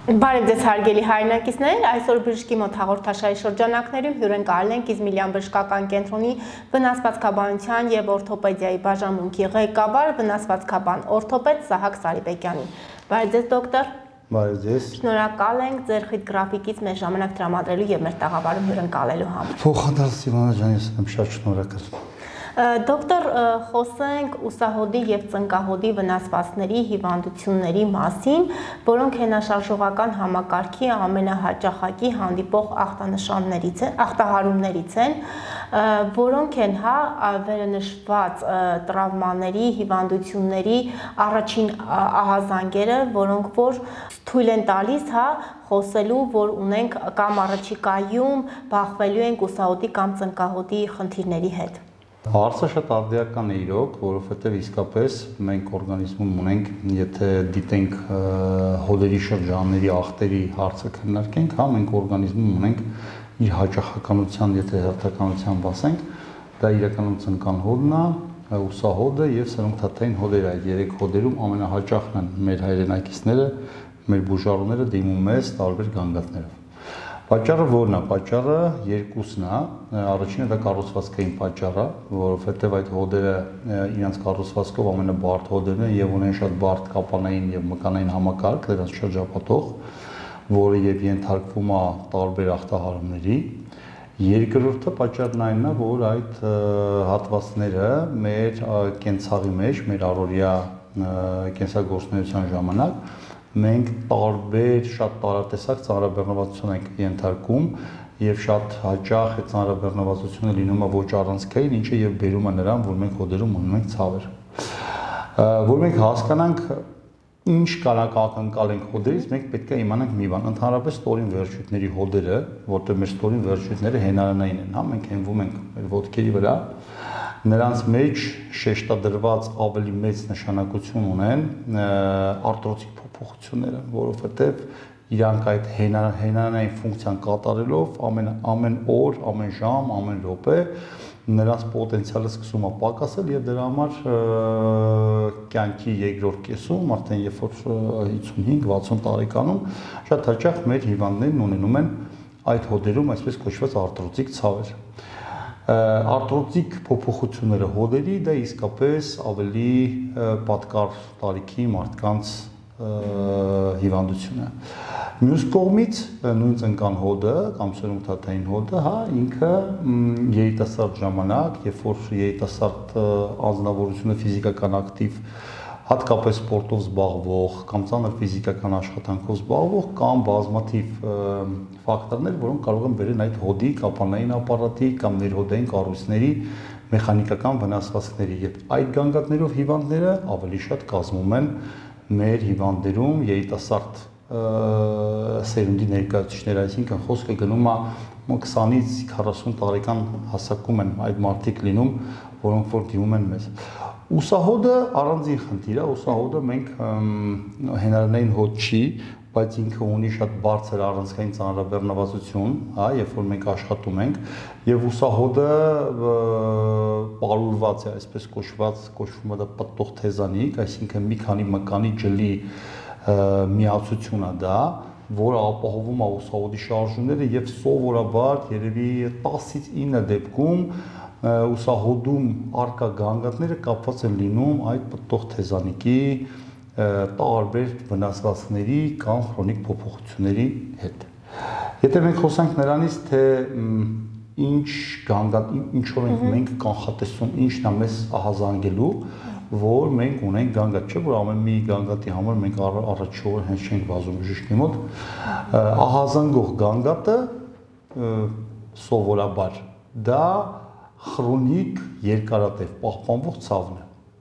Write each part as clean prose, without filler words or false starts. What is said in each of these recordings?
Բարև ձեզ հարգելի հայրենակիցներ, այսօր բժշկի մոտ հաղորդաշարի շրջանակներում հյուրընկալել ենք Իզմիլյան բժշկական կենտրոնի վնասվածքաբանության և օրթոպեդիայի բաժանմունքի ղեկավար վնասվածքաբան օրթոպեդ Սահակ Սարիբեկյանին։ Բարև ձեզ դոկտոր։ Բարև ձեզ։ Շնորհակալ ենք ձեր խիտ գրաֆիկից մեր ժամանակ տրամադրելու և մեր տաղավարում հյուրընկալելու համար։ Փոխադարձ Իվանա ջան, ես եմ շատ շնորհակալ։ Դոկտոր, խոսենք ուսահոդի և ծնկահոդի վնասվածքների հիվանդությունների մասին, որոնք հենաշարժողական համակարգի ամենահաճախակի հանդիպող ախտահարումներից են, որոնք են վերնշված տրավմաների, հիվանդությունների առաջին ահազանգերը, որոնք որ թույլ են տալիս խոսելու, որ ունենք կամ առաջիկայում բախվելու ենք ուսահոդի կամ ծնկահոդի խնդիրների հետ։ Հարցը շատ արդիական է իրոք, որովհետև իսկապես մենք օրգանիզմում ունենք, եթե դիտենք հոդերի շրջանների ախտերի հարցը քննարկենք, մենք օրգանիզմում ունենք իր հաճախականության, եթե հերթականության ասենք, դա իրականում ծնկահոդն է, ուսահոդը եւ սրունքթաթային հոդերը, այդ երեք հոդերում ամենահաճախն են մեր հայրենակիցները, մեր բուժարուները դիմում մեզ տարբեր գանգատներով։ Պատճառը որն է? Պատճառը երկուսն է, առաջինը դա կառուցվածքային պատճառ է, որովհետև այդ հոդերը իրենց կառուցվածքով ամենաբարդ հոդերն են եւ ունեն շատ բարդ կապանային եւ մկանային համակարգ, դրանց շրջապատող, որը եւ ենթարկվում է տարբեր ախտահարումների։ Երկրորդը պատճառն այնն է, որ այդ հատվածները մեր կենցաղի մեջ, մեր առօրյա կենսագործունեության ժամանակ մենք տարբեր շատ տարատեսակ ծանրաբեռնվածություն ենք ենթարկում եւ շատ հաճախ այդ ծանրաբեռնվածությունը լինում է ոչ առանցքային, ինչը եւ բերում է նրան, որ մենք հոդերում ունում ենք ցավեր։ Որ մենք հասկանանք ինչ կարող ակնկալենք հոդերից, մենք պետք է իմանանք մի բան, ընդհանրապես ստորին վերջույթների հոդերը, որտեղ մեր ստորին վերջույթները հենարանային են, մենք հենվում ենք մեր ոտքերի վրա, նրանց մեջ շեշտադրված ավելի մեծ նշանակություն ունեն արտրոցիկ փոփոխությունները, որովհետև իրանք այդ հենարանային ֆունկցիան կատարելով ամեն օր, ամեն ժամ, ամեն րոպե նրանց պոտենցիալը սկսում է պակասել եւ դրա համար կյանքի երկրորդ կեսում, արդեն երբ որ 55-60 տարեկանում շատ հաճախ մեր հիվանդներն ունենում են այդ հոդերում այսպես կոչված արտրոցիկ ցավեր։ Արտրոցիկ փոփոխությունները հոդերի դա իսկապես ավելի պատկար տարիքի մարդկանց հիվանդություն է։ Մյուս կողմից նույն ծնկան հոդը կամ սրունքթաթային հոդը, ինքը երիտասարդ ժամանակ, երբ որ երիտասարդ անձնավորությունը ֆիզիկական ակտիվ, հատկապես սպորտով զբաղվող կամ ծանր ֆիզիկական աշխատանքով զբաղվող կամ բազմաթիվ ֆակտորներ, որոնք կարող են բերել այդ հոդի կապանային ապարատի կամ ներհոդային կառույցների մեխանիկական վնասվածքների եւ այդ գանգատներով հիվանդները ավելի շատ կազմում են մեր հիվանդներում երիտասարդ սերունդի ներկայացուցիչներ, այսինքն խոսքը գնում է 20-ից 40 տարեկան հասակում են այդ մարդիկ լինում, որոնք որ դիմում են մեզ։ Ուսահոդը առանձին խնդիր է, ուսահոդը մենք հենարանային հոդ չի, բայց ինքը ունի շատ բարձր առանցքային ծանրաբեռնվածություն, երբ որ մենք աշխատում ենք, եւ ուսահոդը պարուրված է, այսպես կոչվում է դա պտտող թեզանիկ, այսինքն մի քանի մկանի ջլի միացություն է դա, որը ապահովում է ուսահոդի շարժումները եւ սովորաբար երևի 10-ից 9 դեպքում ուսահոդում արկա գանգատները կապված են լինում այդ պտտող թեզանիկի տարբեր վնասվածքների կամ քրոնիկ փոփոխությունների հետ։ Եթե մենք խոսանք նրանից, թե ինչ գանգատ, ինչով մենք կանխատեսում, ինչն է մեզ ահազանգելու, որ մենք ունենք գանգատ, չէ՞ որ ամեն մի գանգատի համար մենք առաջով հենց չենք վազում բժշկի մոտ, ահազանգող գանգատը սովորաբար դա քրոնիկ երկարատև պահպանվող ցավն է,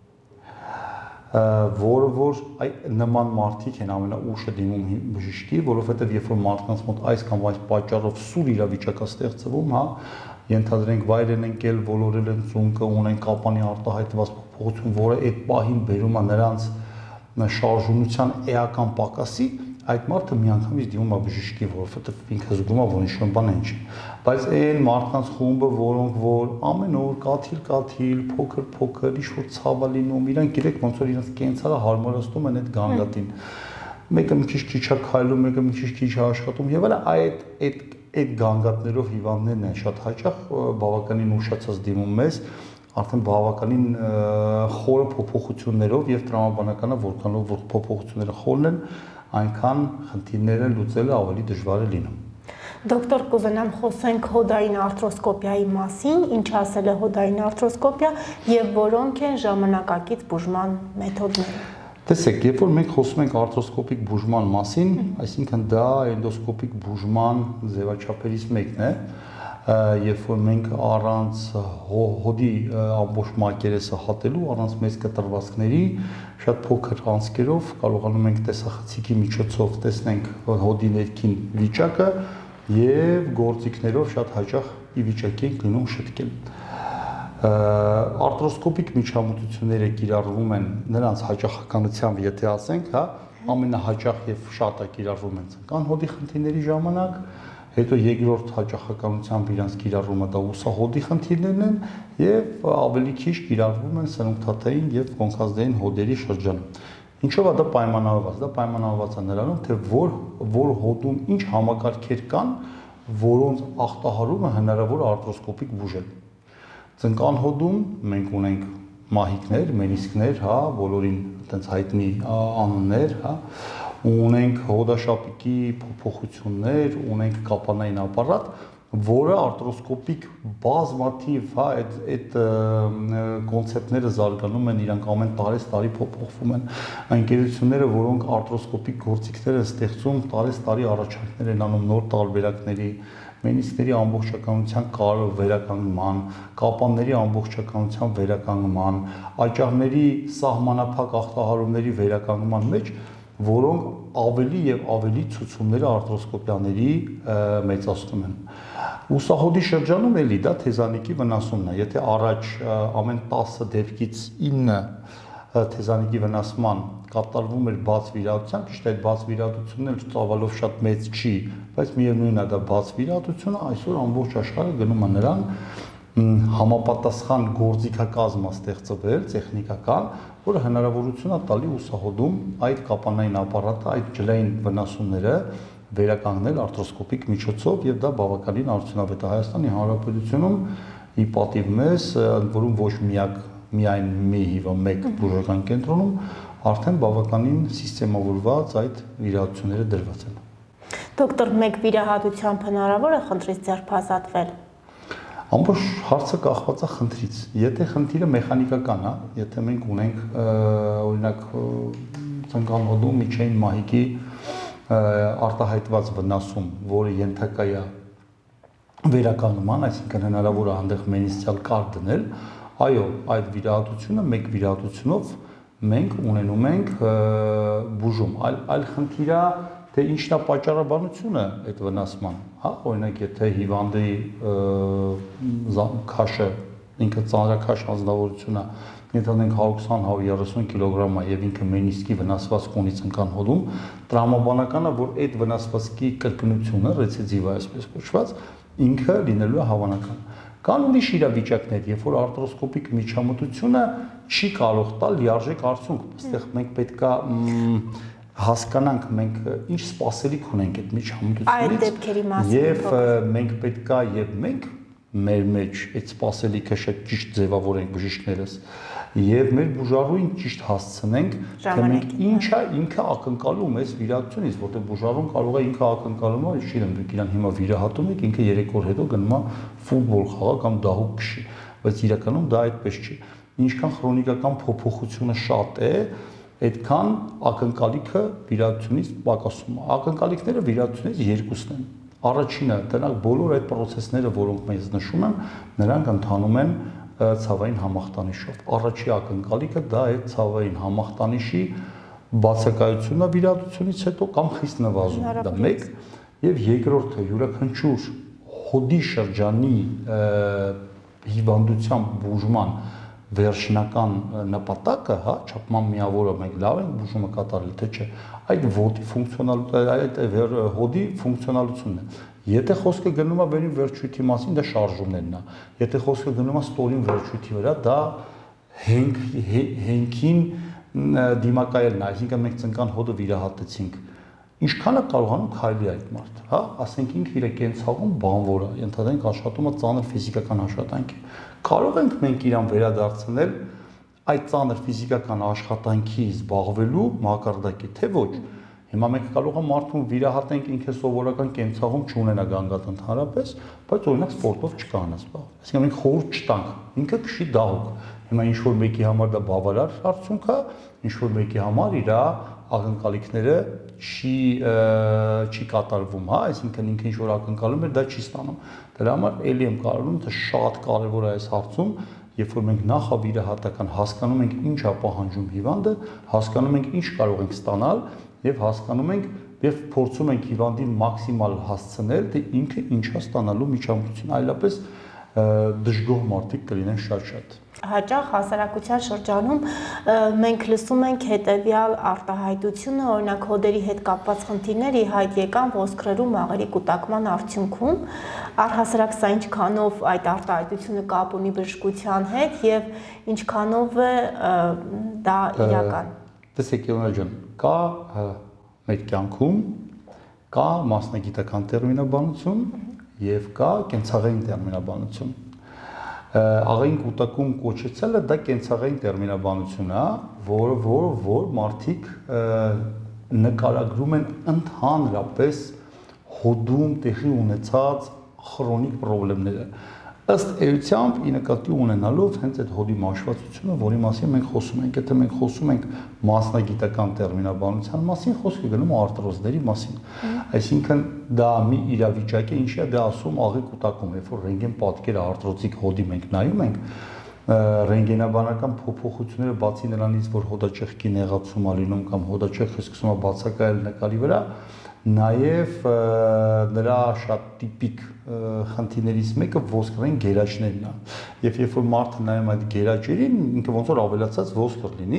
որը որ նման մարդիկ են ամենաուշը դիմում բժշկի, որովհետև երբ որ մարդկանց մոտ այս կամ այս պատճառով սուր իրավիճակ է ստեղծվում, ենթադրենք վայր են ընկել, ոլորել են ծունկը, ունեն կապանի արտահայտված փոփոխություն, որը այդ պահին բերում է նրանց շարժունության էական պակասի, այդ մարդը միանգամից դիմում է բժշկի, որովհետև ինքը զգում է, որ ինչ-որ բան են չի։ Բայց այն մարդկանց խումբը, որոնք որ ամեն օր կաթիլ, փոքր, ինչ-որ ցավ է լինում, իրանք գիտեք ոնց որ իրենց կենցաղը հարմարացնում են այդ գանգատին։ մեկը մի քիչ է քայլում, մեկը մի քիչ է աշխատում եւ այլն, այդ գանգատներով հիվանդներն են շատ հաճախ բավականին ուշացած դիմում մեզ, արդեն բավականին խորը փոփոխություններով եւ տրամաբանականը որքանով որ փոփոխությունները խորն են, այնքան խնդիրները լուծելը ավելի դժվար է լինում։ Դոկտոր, կուզենամ խոսենք հոդային արթրոսկոպիայի մասին, ինչ ասել է հոդային արթրոսկոպիա եւ որոնք են ժամանակակից բուժման մեթոդները։ Տեսեք, երբ որ մենք խոսում ենք արթրոսկոպիկ բուժման մասին, այսինքն դա էնդոսկոպիկ բուժման ձևաչափերից մեկն է, երբ որ մենք առանց հոդի ամբողջ մակերեսը հատելու, առանց մեծ կտրվածքների, շատ փոքր անցքերով կարողանում ենք տեսախցիկի միջոցով տեսնենք հոդի ներքին վիճակը եւ գործիքներով շատ հաճախ ի վիճակի ենք լինում շտկել։ Արթրոսկոպիկ միջամտությունները կիրառվում են նրանց հաճախականությամբ, եթե ասենք, հա, ամենահաճախ եւ շատը կիրառվում են ցնկան հոդի խնդիրների ժամանակ, հետո երկրորդ հաճախականությամբ իրանց կիրառումը դա ուսահոդի խնդիրներն են եւ ավելի քիչ կիրառվում են սննդաթաթային եւ կոնքազդային հոդերի շրջանում։ Ինչով է դա պայմանավորված։ Դա պայմանավորված է նրանով, թե որ հոդում ինչ համակարգեր կան, որոնց ախտահարումը հնարավոր է արթրոսկոպիկ բուժել։ Ցնկան հոդում մենք ունենք մահիկներ, մենիսկներ, հա, բոլորին այտենց հայտնի անուններ, հա, ունենք հոդաշապիկի փոփոխություններ, ունենք կապանային ապարատ, որը արթրոսկոպիկ բազմաթիվ, հա, այդ կոնցեպտները զարգանում են, իրանք ամեն տարի փոփոխվում են, ընկերությունները, որոնք արթրոսկոպիկ գործիքներ են ստեղծում, տարի առաջարկներ են անում նոր տարբերակների, մենիսկների ամբողջականության վերականգնման, կապանների ամբողջականության վերականգնման, աճառների սահմանափակ ախտահարումների վերականգնման մեջ, որոնք ավելի եւ ավելի ցուցումները արթրոսկոպիաների մեծացնում են։ Ուսահոդի շրջանում էլի դա թեզանիկի վնասումն է, եթե առաջ ամեն 10 դեպքից 9 թեզանիկի վնասման կատարվում էր բաց վիրահատությամբ, ճիշտ է, այդ բաց վիրահատությունն էլ ծավալով շատ մեծ չի, բայց միևնույնն է դա բաց վիրահատությունը, այսօր ամբողջ աշխարհը գնում է նրան համապատասխան գործիքակազմ է ստեղծվել, տեխնիկական, որը հնարավորություն է տալի ուսահոդում այդ կապանային ապարատը, այդ ջլային վնասումները վերականգնել արթրոսկոպիկ միջոցով եւ դա բավականին արդյունավետ է Հայաստանի Հանրապետությունում ի պատիվ մեզ, որում ոչ միայն մի մեկ բուժական կենտրոնում արդեն բավականին սիստեմավորված այդ վիրահատությունները դրված են։ Դոկտոր, մեկ վիրահատությամբ հնարավոր է խնդրից ձերբազատվել։ Ամբողջ հարցը կախված է խնդրից։ Եթե խնդիրը մեխանիկական է, եթե մենք ունենք օրինակ ցնկան հոդում միջային մահիկի արտահայտված վնասում, որը ենթակա է վերականգնման, այսինքն հնարավոր է այնտեղ մենիսցիալ կար դնել, այո, այդ վիրահատությունը մեկ վիրահատությունով մենք ունենում ենք բուժում։ Այլ խնդիրը թե ինչն է պատճառաբանությունը այդ վնասման, հա, օրինակ եթե հիվանդի քաշը ինքը ծանրաքաշ անձնավորությունը ենթադրենք 120-130 կիլոգրամ է եւ ինքը մենիսկի վնասվածք ունի ցնկան հոդում, տրամաբանականը, որ այդ վնասվածքի կրկնությունը ռեցիդիվ է այսպես կոչված, ինքը լինելու է հավանական։ Կան ուրիշ իրավիճակներ, երբ որ արթրոսկոպիկ միջամտությունը չի կարող տալ լիարժեք արդյունք, այստեղ մենք պետքա հասկանանք մենք ինչ սպասելիք ունենք այդ միջամտությունից եւ մենք պետքա եւ մենք մեր մեջ այդ սպասելիքը շատ ճիշտ ձևավորենք բժիշկներս եւ մեր բուժարուին ճիշտ հասցնենք թե մենք ինչա ինքը ակնկալում էս վիրահատությունից, որտեղ բուժարուն կարող է ինքը ակնկալում է, չի դեմ դուք իրան հիմա վիրահատում եք, ինքը 3 օր հետո գնում է ֆուտբոլ խաղա կամ դահուկ քշի, բայց իրականում դա այդպես չի։ Ինչքան քրոնիկական փոփոխությունը շատ է, այդքան ակնկալիքը վիրահատությունից պակասում է։ Ակնկալիքները վիրահատությունից երկուսն են։ Առաջինը, դրանք բոլոր այդ process-ները, որոնք մեզ նշում են, նրանք ընթանում են ցավային համախտանիշով։ Առաջի ակնկալիքը դա է ցավային համախտանիշի բացակայությունն է վիրահատությունից հետո կամ խիստ նվազում։ Դա մեկ, եւ երկրորդը յուրաքանչյուր հոդի շրջանի հիվանդության բուժման վերջնական նպատակը, հա, չափման միավորը մենք լավ ենք բուժումը կատարել, թե չէ, այդ հոդի ֆունկցիոնալությունն է։ Եթե խոսքը գնում է վերին վերջույթի մասին, դա շարժումներն է։ Եթե խոսքը գնում է ստորին վերջույթի վրա, դա հենքին դիմակայելն է, այսինքն մենք ծնկան հոդը վիրահատեցինք։ Ինչքան է կարողանում քայլի այդ մարդը, հա, ասենք ինքը իր կենցաղում բանվոր է, ընդհանրենք աշխատում է ծանր ֆիզիկական աշխատանքի։ Կարող ենք մենք իրան վերադարձնել այդ ծանր ֆիզիկական աշխատանքի զբաղվելու մակարդակի, թե ոչ։ Հիմա մենք կարող ենք մարդուն վիրահատենք ինքը սովորական կենցաղում չունենա գանգատ ընդհանրապես, բայց օրինակ սպորտով չկանա զբաղվել։ Այսինքն մենք խորհուրդ չտանք, ինքը քշի դահուկ։ Հիմա ինչ որ մեկի համար դա բավարար արդյունք է, ինչ որ մեկի համար իր ակնկալիքները չի կատարվում, հա, այսինքն ինքը ինչ որ ակնկալում է, դա չի ստանում։ Դրա համար ելի եմ կարողանում, դա շատ կարևոր է այս հարցում, երբ որ մենք նախավիրահատական հասկանում ենք ինչ է պահանջում հիվանդը, հասկանում ենք ինչ կարող ենք ստանալ եւ հասկանում ենք եւ փորձում ենք հիվանդին մաքսիմալ հասցնել, թե ինքը ինչա ստանալու միջամտություն, այլապես դժգոհ մարդիկ կլինեն շատ-շատ։ Հաճախ հասարակության շրջանում մենք լսում ենք հետևյալ արտահայտությունը, օրինակ հոդերի հետ կապված խնդիրներ ի հայտ եկան ոսկրերու մաղերի կուտակման արդյունքում, առհասարակ սա ինչքանով այդ արտահայտությունը կապ ունի բժշկության հետ եւ ինչքանով է դա իրական։ Տեսեք, Ելնա ջան, կա մեր կյանքում կա մասնագիտական տերմինաբանություն եւ կա կենցաղային տերմինաբանություն։ Աղային կուտակում կոչեցելը դա կենցաղային տերմինաբանություն է, որ մարդիկ նկարագրում են ընդհանրապես հոդում տեղի ունեցած քրոնիկ խնդիրները։ Ըստ էությամբ ի նկատի ունենալով հենց այդ հոդի մաշվածությունը, որի մասին մենք խոսում ենք, եթե մենք խոսում ենք մասնագիտական տերմինաբանության մասին, խոսքը գնում է արտրոզների մասին։ Այսինքն դա մի իրավիճակ է, ինչի է դա ասում աղի կուտակում, երբ որ ռենտգեն պատկերը արտրոզիկ հոդի մենք նայում ենք, ռենտգենաբանական փոփոխությունները բացի նրանից, որ հոդաճեղքի նեղացում է լինում կամ հոդաճեղքը սկսում է բացակայել նկարի վրա, նաև նրա շատ տիպիկ խնդիրներից մեկը ոսկրային գերաճներն է։ Եվ երբ որ մարդը նայում այդ գերաճերին, ինքը ոնց որ ավելացած ոսկր լինի,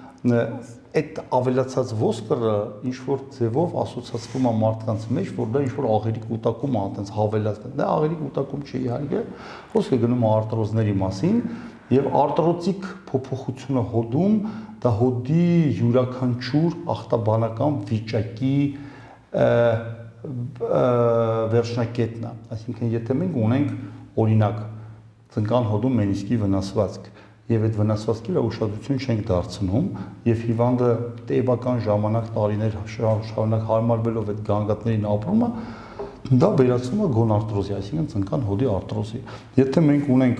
այդ ավելացած ոսկրը ինչ որ ձևով ասոցացվում է մարդկանց մեջ, որ դա ինչ որ աղերի կուտակում է, այնպես հավելացած։ Դա աղերի կուտակում չի իհարկե, խոսքը գնում է արտրոզների մասին, եւ արտրոցիկ փոփոխությունը հոդում դա հոդի յուրաքանչյուր ախտաբանական վիճակի վերջնակետն է, այսինքն եթե մենք ունենք օրինակ ծնկան հոդում մենիսկի վնասվածք եւ այդ վնասվածքի վրա ուշադրություն չենք դարձնում եւ հիվանդը տևական ժամանակ տարիներ շարունակ հարմարվելով այդ գանգատներին ապրում է, դա վերածվում է գոնարտրոզի, այսինքն ծնկան հոդի արտրոզի։ Եթե մենք ունենք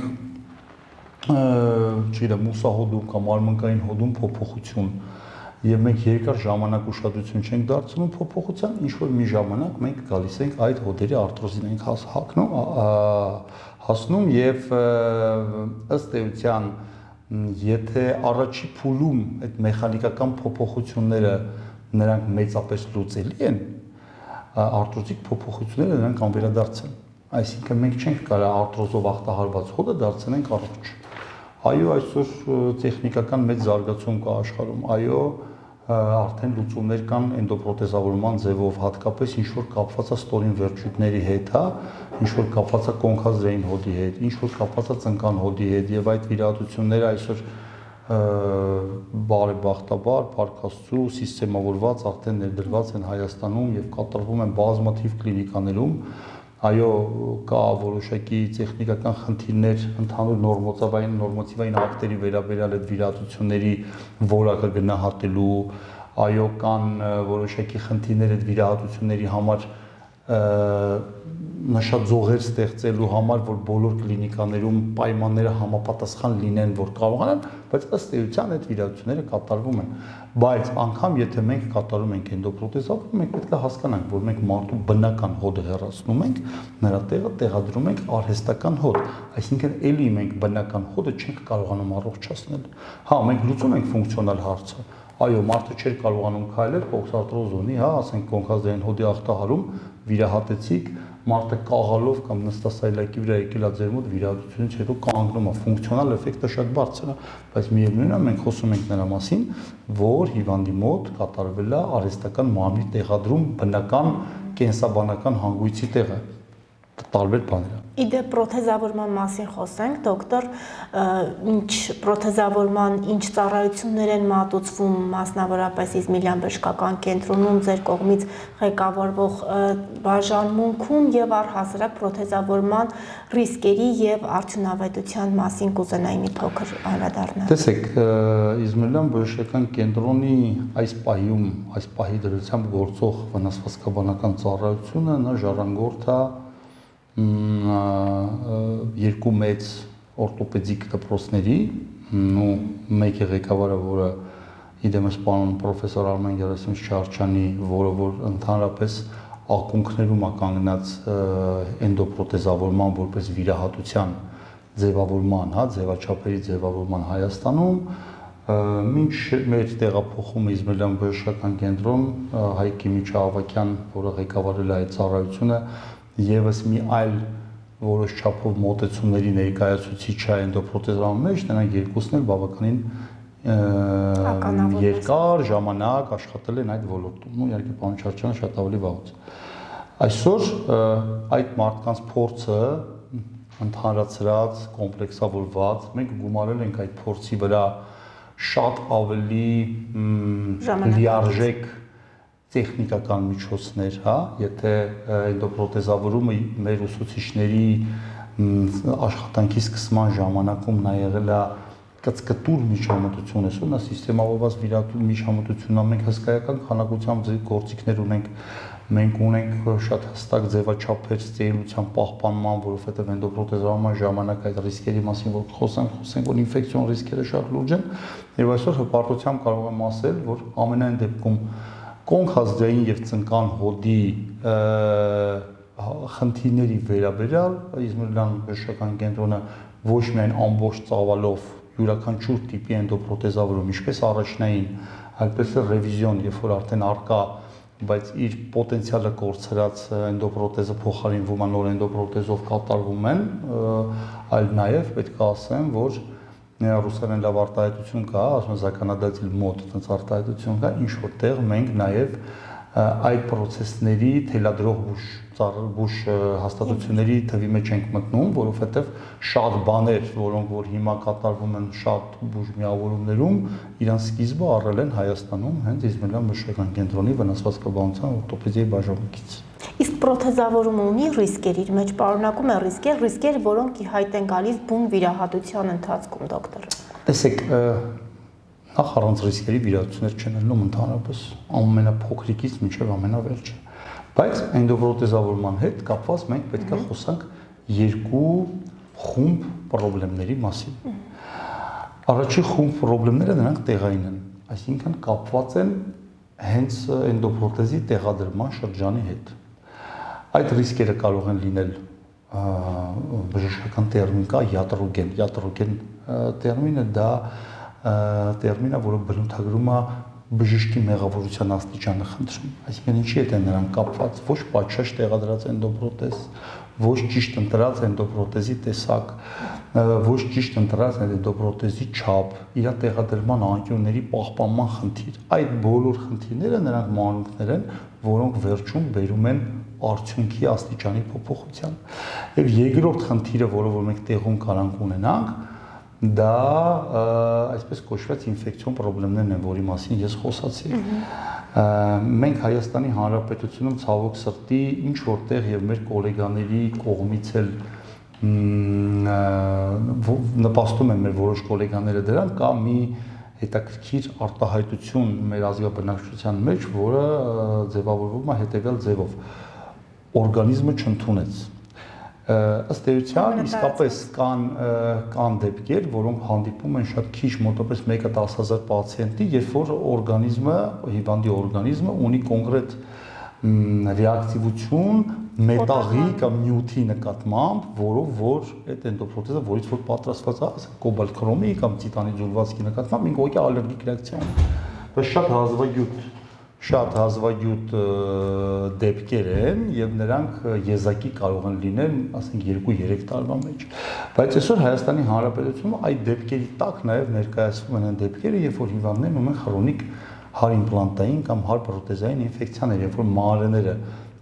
չգիտեմ մուսահոդում կամ արմնկային հոդում փոփոխություն եւ մենք երկար ժամանակ ուշադրություն չենք դարձնում փոփոխության, ինչ որ մի ժամանակ մենք գալիս ենք այդ հոդերի արտրոզին ենք հասնում եւ ըստ էության եթե առաջի փուլում այդ մեխանիկական փոփոխությունները նրանք մեծապես լուծելի են, արտրոզիկ փոփոխությունները նրանք անվերադարձ են, այսինքն մենք չենք կարող արտրոզով ախտահարված հոդը դարձնենք առողջ։ Այո, այսօր տեխնիկական մեծ զարգացում կա աշխարհում, այո, արդեն լուծումներ կան էնդոպրոթեզավորման ձևով, հատկապես ինչ որ կապված է ստորին վերջույթների հետ, հա, ինչ որ կապված է կոնքազդրային հոդի հետ, ինչ որ կապված է ծնկան հոդի հետ եւ այդ վիրահատությունները այսօր բարեբախտաբար Փառք Աստծո սիստեմավորված արդեն ներդրված են Հայաստանում եւ կատարվում են բազմաթիվ կլինիկաներում։ Այո, կա որոշակի տեխնիկական խնդիրներ ընդհանուր նորմատիվային ակտերի վերաբերյալ այդ վիրահատությունների որակը գնահատելու, այո, կան որոշակի խնդիրներ այդ վիրահատությունների համար նշաձողեր ստեղծելու համար, որ բոլոր կլինիկաներում պայմանները համապատասխան լինեն, որ կարողանան, բայց ըստ էության այդ վիրահատությունները կատարվում են։ Բայց անգամ եթե մենք կատարում ենք էնդոպրոթեզավորում, մենք պետք է հասկանանք, որ մենք մարդու բնական հոդը հեռացնում ենք, նրա տեղը տեղադրում ենք արհեստական հոդ, այսինքն էլի մենք բնական հոդը չենք կարողանում առողջացնել։ Հա, մենք լուծում ենք ֆունկցիոնալ հարցը։ Այո, մարդը չէր կարողանում քայլել, կոքսարտրոզ ունի, հա, ասենք կոնքազդրային հոդի ախտահարում, վիրահատեցիք, մարդը կաղալով կամ նստասայլակի վրա եկել է ձեր մոտ վիրահատությունից հետո կանգնում է, ֆունկցիոնալ էֆեկտը շատ բարձր է, բայց միևնույնն է մենք խոսում ենք նրա մասին, որ հիվանդի մոտ կատարվել է արհեստական մարմնի տեղադրում բնական կենսաբանական հանգույցի տեղը։ տարբեր բաներ։ Իդե պրոթեզավորման մասին խոսենք, դոկտոր, ինչ պրոթեզավորման ինչ ծառայություններ են մատուցվում մասնավորապես Իզմիլյան բժշկական կենտրոնում ձեր կողմից ղեկավարվող բաժանմունքում եւ առհասարակ պրոթեզավորման ռիսկերի եւ արդյունավետության մասին կուզենայի մի փոքր անդրադառնալ։ Տեսեք, Իզմիլյան բժշկական կենտրոնի այս պահի դրությամբ գործող վնասվածքաբանական ծառայությունը նա ժառանգորդ է երկու մեծ օրթոպեդիկ դպրոցների, ու մեկը ղեկավարը, որը իդեմս պարոն պրոֆեսոր Արմեն Գերասիմովիչ Չարչյանի, որը որ ընդհանրապես ակունքներում է կանգնած էնդոպրոթեզավորման որպես վիրահատության ձևավորման, ձևաչափերի ձևավորման Հայաստանում, մինչ մեր տեղափոխումը Իզմիլյան բժշկական կենտրոն Հայկ Կիմիչ Ավագյան, որը ղեկավարել է այդ ծառայությունը, եւս մի այլ որոշ չափով մոտեցումների ներկայացուցիչ է էնդոպրոթեզավորման մեջ, նրանք երկուսն էլ բավականին երկար ժամանակ աշխատել են այդ ոլորտում։ Ու իհարկե պարոն Չարչյանը շատ ավելի վաղուց։ Այսօր այդ մարդկանց փորձը ընդհանրացրած, կոմպլեքսավորված, մենք գումարել ենք այդ փորձի վրա շատ ավելի լիարժեք տեխնիկական միջոցներ, հա, եթե էնդոպրոթեզավորումը մեր ուսուցիչների աշխատանքի սկսման ժամանակում նա եղել է կծկտուր միջամտություն, այսօր նա սիստեմավորված վիրահատություն միջամտությունն է, մենք հսկայական քանակությամբ գործիքներ ունենք, մենք ունենք շատ հստակ ձևաչափեր ծերության պահպանման, որովհետև էնդոպրոթեզավորման ժամանակ այդ ռիսկերի մասին որ խոսենք, որ ինֆեկցիոն ռիսկերը շատ լուրջ են, եւ այսօր հպարտությամբ կարող եմ ասել, որ ամենայն դեպքում կոնքազդային եւ ծնկան հոդի խնդիրների վերաբերյալ Իզմիլյան բժշկական կենտրոնը ոչ միայն ամբողջ ծավալով յուրաքանչյուր տիպի էնդոպրոթեզավորում, ինչպես առաջնային, այլպես էլ ռևիզիոն, երբ որ արդեն արկա, բայց իր պոտենցիալը կորցրած էնդոպրոթեզը փոխարինվում է նոր էնդոպրոթեզով կատարվում են, այլ նաեւ պետք է ասեմ, որ ռուսերեն լավ արտահայտություն կա, ասում են законодатель մոտ այդպես արտահայտություն կա, ինչ որտեղ մենք նաև այդ process-ների թելադրող բուժ հաստատությունների թվի մեջ ենք մտնում, որովհետև շատ բաներ, որոնք որ հիմա կատարվում են շատ բուժ միավորումներում, իրանց սկիզբը առել են Հայաստանում հենց Իզմիլյան բժշկական կենտրոնի վնասվածքաբանության օրթոպեդիայի բաժանմունքից։ Իսկ պրոթեզավորումը ունի ռիսկեր, իր մեջ պարունակում է ռիսկեր, որոնք ի հայտ են գալիս բուն վիրահատության ընթացքում, դոկտոր։ Տեսեք, նախ առանց ռիսկերի վիրահատություններ չեն լինում ընդհանրապես ամենափոքրիկից մինչև ամենավերջը։ Բայց էնդոպրոթեզավորման հետ կապված մենք պետք է խոսանք երկու խումբ խնդիրների մասին։ Առաջին խումբ խնդիրները նրանք տեղային են, այսինքն կապված են հենց էնդոպրոթեզի տեղադրման շրջանի հետ։ Այդ ռիսկերը կարող են լինել բժշկական տերմին կա iatrogեն տերմինը դա տերմին է, որը բնութագրում է բժշկի մեղավորության աստիճանը խնդրում, այսինքն ինչի հետ են նրանք կապված, ոչ պատշաճ տեղադրած էնդոպրոթեզ, ոչ ճիշտ ընտրած էնդոպրոթեզի տեսակ, ոչ ճիշտ ընտրած էնդոպրոթեզի չափ, իր տեղադրման անկյունների պահպանման խնդիր։ Այդ բոլոր խնդիրները նրանք մանրուքներ են, որոնք վերջում բերում են արդյունքի աստիճանի փոփոխության։ Եվ երկրորդ խնդիրը, որը որ մենք տեղում կարանք ունենանք, դա այսպես կոչված ինֆեկցիոն խնդիրներն են, որի մասին ես խոսացի։ Մենք Հայաստանի Հանրապետությունում ցավոք սրտի ինչ որտեղ եւ մեր գոլեգաների կողմից էլ նպաստում են մեր որոշ գոլեգաները դրան, կա մի հետաքրքիր արտահայտություն մեր ազգաբնակչության մեջ, որը ձևավորվում է հետեւյալ ձևով. օրգանիզմը չընդունեց։ Ըստ էության իսկապես կան դեպքեր, որոնք հանդիպում են շատ քիչ, մոտավորապես 1-10,000 պացիենտի, երբ որ օրգանիզմը, հիվանդի օրգանիզմը ունի կոնկրետ ռեակտիվություն մետաղի կամ նյութի նկատմամբ, որով որ այդ էնդոպրոթեզը, որից որ պատրաստված է, ասենք կոբալտ քրոմի կամ տիտանի ջուրվածքի նկատմամբ, ինքը ուղղակի ալերգիկ ռեակցիա ունի։ Բայց շատ հազվագյուտ դեպքեր են եւ նրանք եզակի կարող են լինել, ասենք 2-3 տարվա մեջ։ Բայց այսօր Հայաստանի Հանրապետությունում այդ դեպքերի տակ նաեւ ներկայացվում են դեպքերը, երբ որ հիվանդներն ունեն քրոնիկ հարիմպլանտային կամ հարպրոթեզային ինֆեկցիաներ, երբ որ մանրեները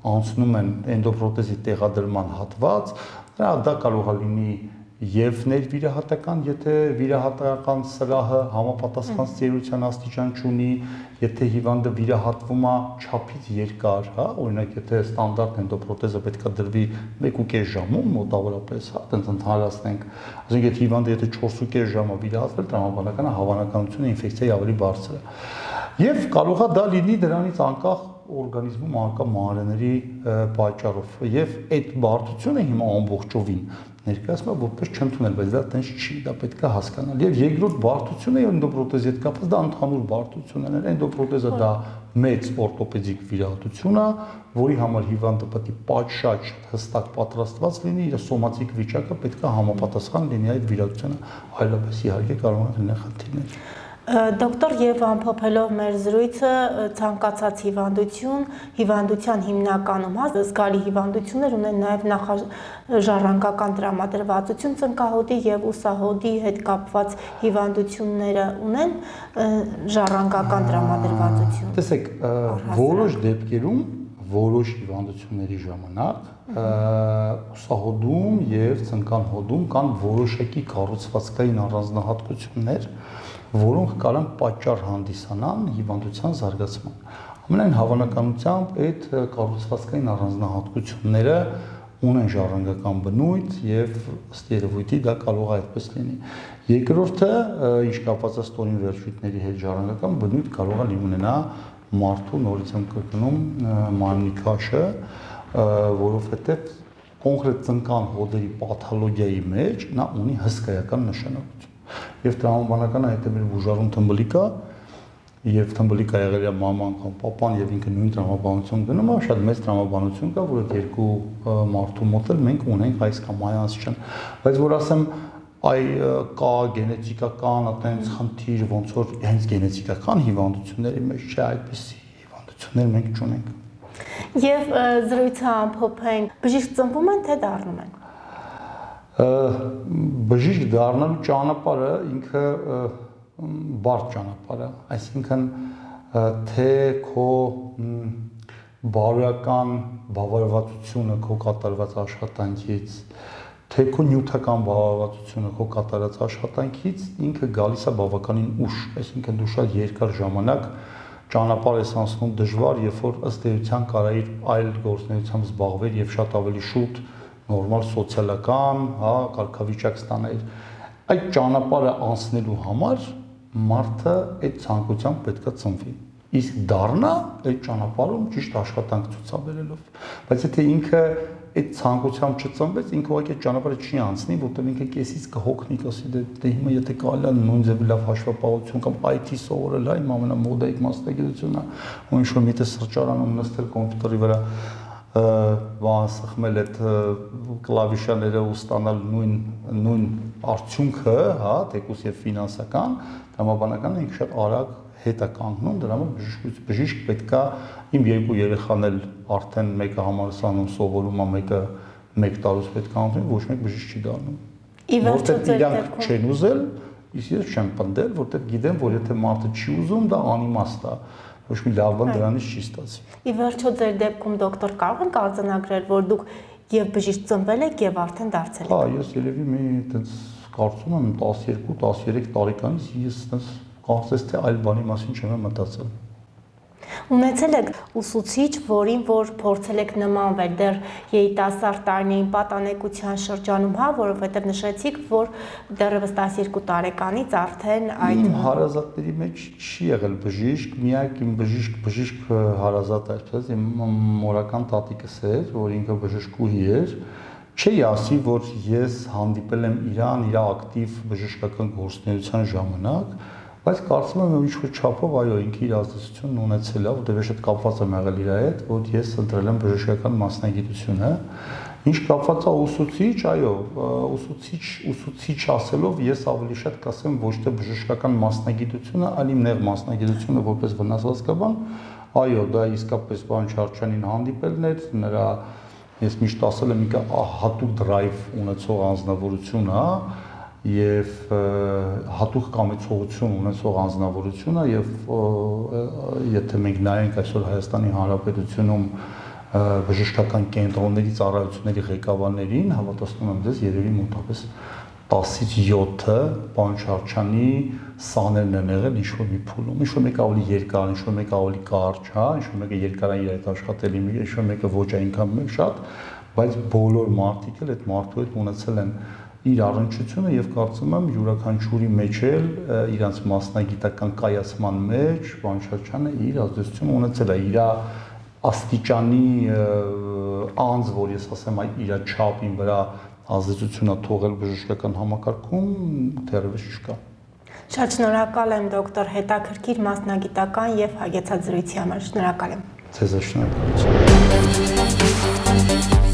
անցնում են էնդոպրոթեզի տեղադրման հատված, դա կարող է լինի եւ ներվիրահատական, եթե վիրահատական սրահը համապատասխան ծերության աստիճան չունի, եթե հիվանդը վիրահատվում է չափից երկար, հա, օրինակ եթե ստանդարտ էնդոպրոթեզը պետք է դրվի 1.5 ժամում մոտավորապես, հա, այդպես ընդհանրացնենք, ասենք եթե հիվանդը եթե 4.5 ժամ է վիրահատվել, տրամաբանական հավանականությունը ինֆեկցիայի ավելի բարձր է։ Եվ կարող է դա լինի դրանից անկախ օրգանիզմում արկա մանրէների պատճառով եւ այդ բարդությունը հիմա ամբողջովին ներկայացնում է որպես չեմ թունել, բայց դա տենց չի, դա պետք է հասկանալ։ Եվ երկրորդ բարդությունը էնդոպրոթեզի հետ կապված դա ընդհանուր բարդությունն է։ Էնդոպրոթեզը դա մեծ օրթոպեդիկ վիրահատություն է, որի համար հիվանդը պետք է պատշաճ հստակ պատրաստված լինի, իր սոմատիկ վիճակը պետք է համապատասխան լինի այդ վիրահատությանը, այլապես իհարկե կարող են լինել խնդիրներ։ Դոկտոր, եւ ամփոփելով մեր զրույցը, ցանկացած հիվանդության հիմնականում զգալի հիվանդություններ ունեն նաեւ նախաժառանգական տրամադրվածություն, ծնկահոդի եւ ուսահոդի հետ կապված հիվանդությունները ունեն ժառանգական տրամադրվածություն։ Տեսեք, որոշ դեպքերում, որոշ հիվանդությունների ժամանակ ուսահոդում եւ ծնկահոդում կան որոշակի կառուցվածքային առանձնահատկություններ, որոնք կարող պատճառ հանդիսանան հիվանդության զարգացման։ Ամենայն հավանականությամբ այդ կառուցվածքային առանձնահատկությունները ունեն ժառանգական բնույթ եւ ըստ երևույթի դա կարող է այդպես լինի։ Երկրորդը, ինչ կապված է ստորին վերջույթների հետ ժառանգական բնույթ կարող է ունենա մարդու նորից եմ կրկնում մարմնի քաշը, որովհետեւ կոնկրետ ծնկան հոդերի պաթոլոգիայի մեջ նա ունի հսկայական նշանակություն։ Եվ տրամաբանական այդ մեր բուժարուն թմբլիկա եւ թմբլիկա եղել է մաման կամ papan եւ ինքը նույն տրամաբանություն գնում է, շատ մեծ տրամաբանություն կա, որ այդ երկու մարդու մոտ էլ մենք ունենք այս կամ այն աստիճան, բայց որ ասեմ այ կա գենետիկական այդպես խնդիր, ոնց որ հենց գենետիկական հիվանդությունների մեջ չէ, այդպիսի հիվանդություններ մենք չունենք։ Եվ զրույցը ամփոփենք, բժիշկ ծնվում են թե դառնում են։ Բժիշկ դառնալու ճանապարհը ինքը բարդ ճանապարհ է, այսինքն թե քո բարոյական բավարարվածությունը քո կատարված աշխատանքից, թե քո նյութական բավարարվածությունը քո կատարած աշխատանքից ինքը գալիս է բավականին ուշ, այսինքն դու շատ երկար ժամանակ ճանապարհ ես անցնում դժվար, երբ որ ըստ էության կարայիր այլ գործունեությամբ զբաղվել եւ շատ ավելի շուտ նորմալ սոցիալական, հա, կարգավիճակ ստանալ։ Այդ ճանապարհը անցնելու համար մարդը այդ ցանկությամբ պետք է ծնվի։ Իսկ դառնա այդ ճանապարհում ճիշտ աշխատանք ցուցաբերելով։ Բայց եթե ինքը այդ ցանկությամբ չծնվեց, ինքը ուղղակի այդ ճանապարհը չի անցնի, որտեղ ինքը կեսից կհոգնի, կասի դե հիմա եթե կարելի է նույն ձևի լավ հաշվապահություն կամ IT սովորել, հա, իմ ամենամոդայիկ մասնագիտությունն է, ու ինչ որ միտը սրճարանում նստել կոմպյուտերի վրա բան սխմել այդ կլավիշաները ու ստանալ նույն արդյունքը, հա, թեկուզ եւ ֆինանսական, տրամաբանական ինքը շատ արագ հետ է կանգնում, դրա համար բժիշկ պետքա իմ երկու երեխան էլ արդեն մեկը համալսարանում սովորում է, մեկը 1 տարուց պետք է անցնի, ոչ մեկ բժիշկ չի դառնում։ Որտեղ իրանք չեն ուզել, իսկ ես չեմ պնդել, որտեղ գիտեմ, որ եթե մարդը չի ուզում, դա անիմաստ է։ Ոչ մի լավ բան դրանից չի ստացի։ Ի վերջո ձեր դեպքում դոկտոր կարող ենք արձանագրել, որ դուք եւ բժիշկ ծնվել եք եւ արդեն դարձել եք։ Հա, ես երևի մի այդպես կարծում եմ 12-13 տարեկանից ես այդպես կարծես թե այլ բանի մասին չեմ մտածել։ Ունեցել եք ուսուցիչ, որին որ փորձել եք նմանվել դեռ երիտասարդ տարիներին պատանեկության շրջանում, հա, որովհետև նշեցիք, որ դեռևս 12 տարեկանից արդեն այդ իմ հարազատների մեջ չի եղել բժիշկ, միակ իմ բժիշկ հարազատ այսպես իմ մորական տատիկս էր, որ ինքը բժշկուհի էր, չի ասի, որ ես հանդիպել եմ իրան իր ակտիվ բժշկական գործունեության ժամանակ, բայց կարծում եմ ինչ-որ չափով այո ինքը իր ազդեցությունն ունեցել է, որտեղ ես շատ կապված եմ եղել իր հետ, որ ես ընտրել եմ բժշկական մասնագիտությունը, ինչ կապված է ուսուցիչ, այո, ուսուցիչ ասելով ես ավելի շատ կասեմ ոչ թե բժշկական մասնագիտությունը, այլ իմ նեղ մասնագիտությունը որպես վնասվածքաբան, այո, դա իսկապես պարոն Չարչյանին հանդիպելն էր, նրա ես միշտ ասել եմ ինքը հատուկ դրայվ ունեցող անձնավորություն է, եւ հատուկ կամեցողություն ունեցող անձնավորություն է եւ եթե մենք նայենք այսօր Հայաստանի Հանրապետությունում բժշկական կենտրոնների ծառայությունների ղեկավարներին, հավատացնում եմ ձեզ, երևի մոտավորապես 10-ից 7-ը պարոն Շարչյանի սաներն են եղել ինչ-որ մի փուլում, ինչ-որ մեկը ավելի երկար, ինչ-որ մեկը ավելի կարճ, հա, ինչ-որ մեկը երկարային իր հետ աշխատել, ինչ-որ մեկը ոչ այնքան մեկ շատ, բայց բոլոր մարդիկ էլ այդ մարդու հետ ունեցել են իր առնչությունը եւ կարծում եմ յուրաքանչյուրի մեջ էլ իրանց մասնագիտական կայացման մեջ պարոն Շարչյանը իր ազդեցությունը ունեցել է, իր աստիճանի անձ, որ ես ասեմ, իր չափին վրա ազդեցությունը թողել բժշկական համակարգում դեռևս չկա։ Շատ շնորհակալ եմ դոկտոր հետաքրքիր մասնագիտական եւ հագեցած զրույցի համար։ Շնորհակալ եմ։ Ձեզ շնորհակալություն։